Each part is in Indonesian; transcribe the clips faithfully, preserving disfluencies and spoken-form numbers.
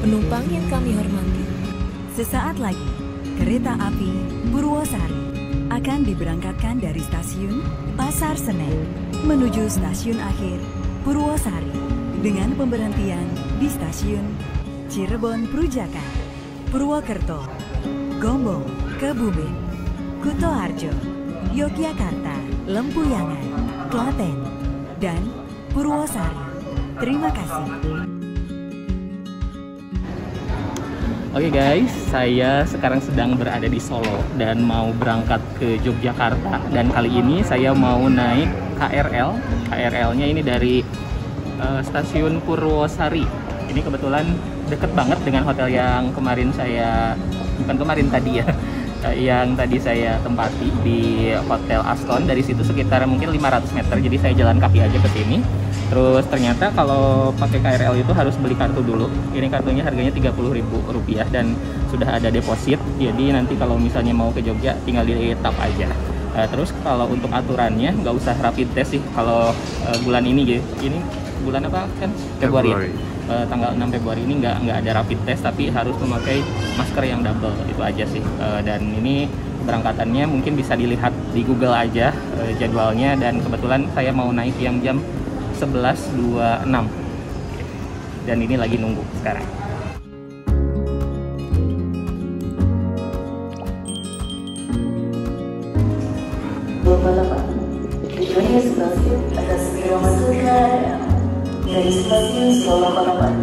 penumpang yang kami hormati. Sesaat lagi, kereta api Purwosari akan diberangkatkan dari stasiun Pasar Senen menuju stasiun akhir Purwosari dengan pemberhentian di stasiun Cirebon Prujakan, Purwokerto, Gombong, Kebumen, Kutoarjo, Yogyakarta, Lempuyangan, Klaten, dan Purwosari. Terima kasih. Oke guys, saya sekarang sedang berada di Solo dan mau berangkat ke Yogyakarta. Dan kali ini saya mau naik K R L. K R L-nya ini dari uh, stasiun Purwosari. Ini kebetulan deket banget dengan hotel yang kemarin saya, bukan kemarin tadi ya, yang tadi saya tempati di Hotel Aston. Dari situ sekitar mungkin lima ratus meter, jadi saya jalan kaki aja ke sini. Terus ternyata kalau pakai K R L itu harus beli kartu dulu. Ini kartunya harganya tiga puluh ribu rupiah dan sudah ada deposit. Jadi nanti kalau misalnya mau ke Jogja tinggal di tap aja. Uh, terus kalau untuk aturannya nggak usah rapid test sih kalau uh, bulan ini gitu. Ini bulan apa kan? Februari. Februari. Uh, tanggal enam Februari ini nggak nggak ada rapid test, tapi harus memakai masker yang double, itu aja sih. Uh, dan ini keberangkatannya mungkin bisa dilihat di Google aja uh, jadwalnya, dan kebetulan saya mau naik yang jam sebelas dua puluh enam dan ini lagi nunggu sekarang. Tujuannya stasiun akan segera masuk ke K R L dari stasiun Solo Balapan.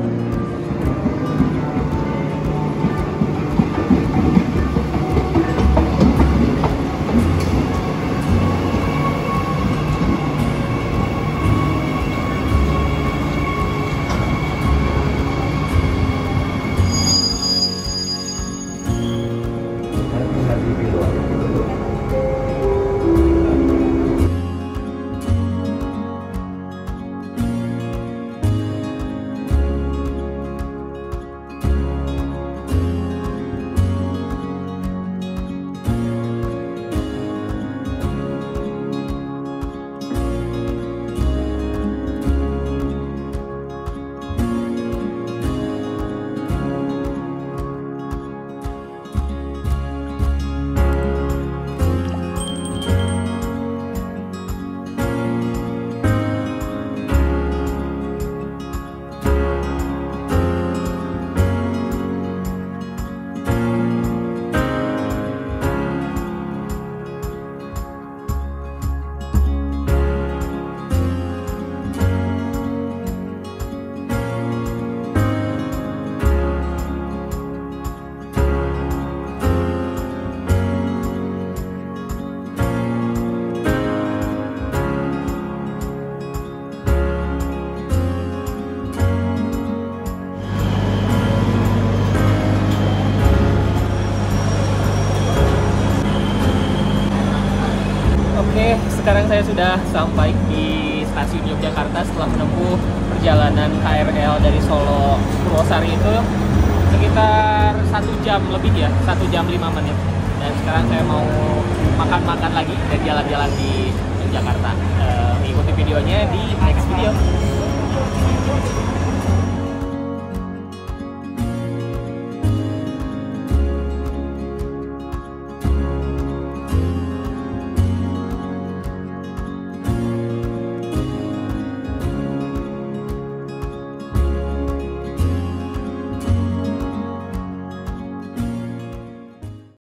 Sekarang saya sudah sampai di stasiun Yogyakarta setelah menempuh perjalanan K R L dari Solo Purwosari itu sekitar satu jam lebih ya, satu jam lima menit. Dan sekarang saya mau makan-makan lagi dan jalan-jalan di Yogyakarta. Uh, ikuti videonya di next video.